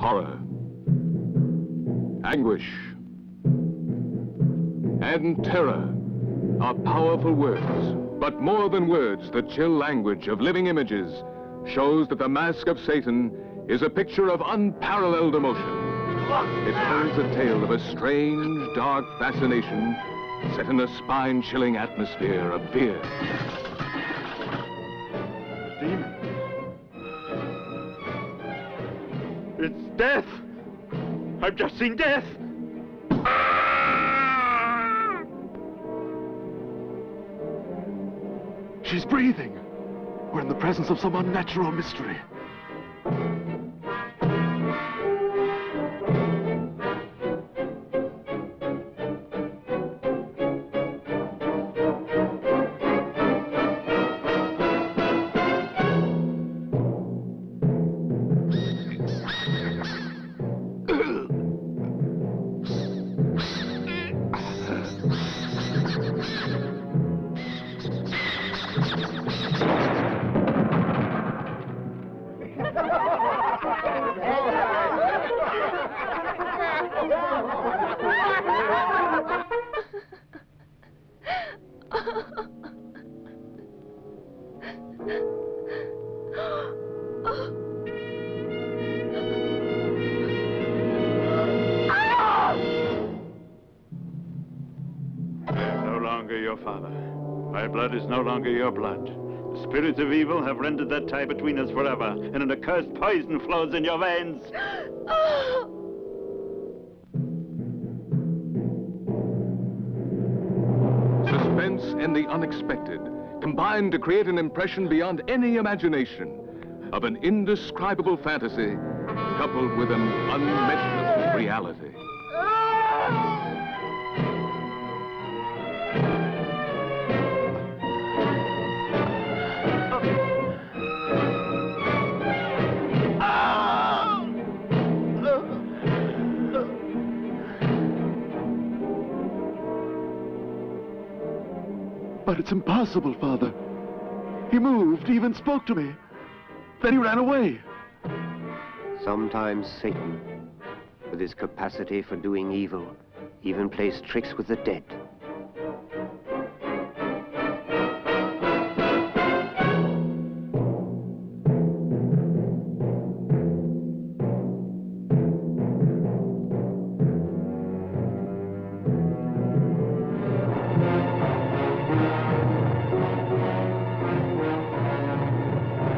horror, anguish, and terror are powerful words. But more than words, the chill language of living images shows that the Mask of Satan is a picture of unparalleled emotion. It tells a tale of a strange, dark fascination set in a spine-chilling atmosphere of fear. Demon. It's death! I've just seen death! She's breathing. We're in the presence of some unnatural mystery. My blood is no longer your blood. The spirits of evil have rendered that tie between us forever, and an accursed poison flows in your veins. Suspense and the unexpected combine to create an impression beyond any imagination of an indescribable fantasy coupled with an unmentionable reality. But it's impossible, Father. He moved, even spoke to me. Then he ran away. Sometimes Satan, with his capacity for doing evil, even plays tricks with the dead.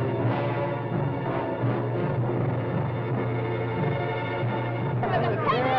Hey!